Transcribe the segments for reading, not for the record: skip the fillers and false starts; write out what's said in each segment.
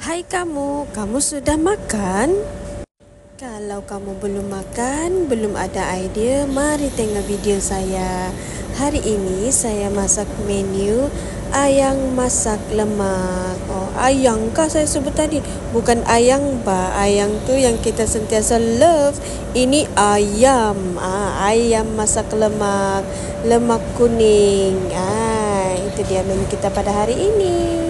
Hai kamu sudah makan? Kalau kamu belum makan, belum ada idea, mari tengok video saya. Hari ini saya masak menu ayam masak lemak. Oh, ayam kah saya sebut tadi? Bukan ayam ba. Ayam tu yang kita sentiasa love. Ini ayam. Ayam masak lemak. Lemak kuning. Itu dia menu kita pada hari ini.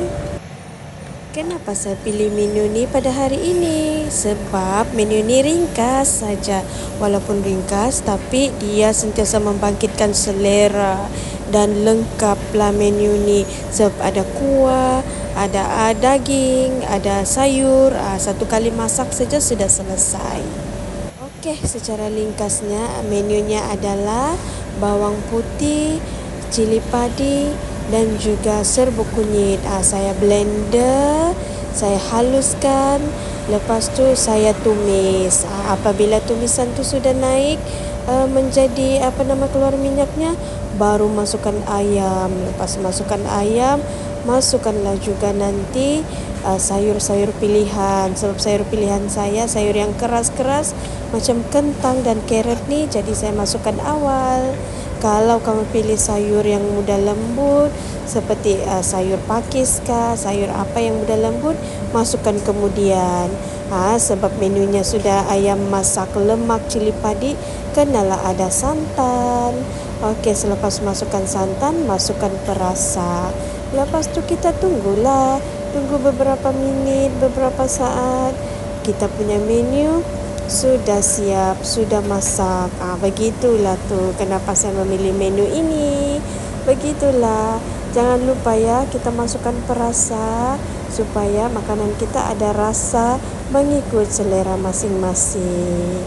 Kenapa saya pilih menu ni pada hari ini? Sebab menu ni ringkas saja. Walaupun ringkas, tapi dia sentiasa membangkitkan selera dan lengkaplah menu ni. Sebab ada kuah, ada daging, ada sayur. Satu kali masak saja sudah selesai. Okey, secara ringkasnya menunya adalah bawang putih, cili padi dan juga serbuk kunyit. Saya blender, saya haluskan, lepas tu saya tumis. Apabila tumisan tu sudah naik menjadi keluar minyaknya, baru masukkan ayam. Lepas masukkan ayam, masukkanlah juga nanti sayur-sayur pilihan. Sebab sayur pilihan saya sayur yang keras-keras macam kentang dan carrot ni, jadi saya masukkan awal. Kalau kamu pilih sayur yang mudah lembut seperti sayur pakis kah, sayur apa yang mudah lembut, masukkan kemudian. Sebab menunya sudah ayam masak lemak cili padi, kenalah ada santan. Okey, selepas masukkan santan, masukkan perasa. Lepas tu kita tunggu beberapa minit, beberapa saat. Kita punya menu sudah siap, sudah masak. Begitulah tu kenapa saya memilih menu ini. Begitulah. Jangan lupa ya, kita masukkan perasa supaya makanan kita ada rasa mengikut selera masing-masing.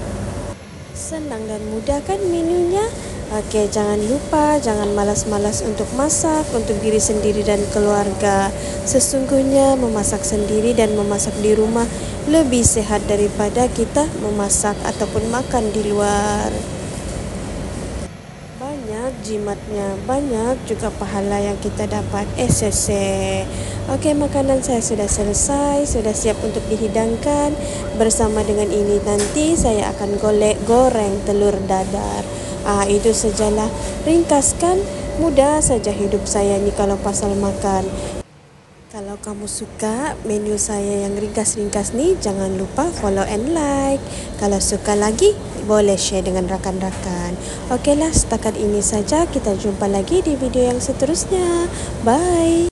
Senang dan mudah kan menunya? Okey, jangan lupa, jangan malas-malas untuk masak untuk diri sendiri dan keluarga. Sesungguhnya memasak sendiri dan memasak di rumah lebih sehat daripada kita memasak ataupun makan di luar. Banyak jimatnya, banyak juga pahala yang kita dapat. Okey, makanan saya sudah selesai, sudah siap untuk dihidangkan. Bersama dengan ini nanti saya akan goreng telur dadar. Itu sajalah, ringkas kan? Mudah saja hidup saya ni kalau pasal makan. Kalau kamu suka menu saya yang ringkas-ringkas ni, jangan lupa follow and like. Kalau suka lagi, boleh share dengan rakan-rakan. Okeylah, setakat ini saja. Kita jumpa lagi di video yang seterusnya. Bye.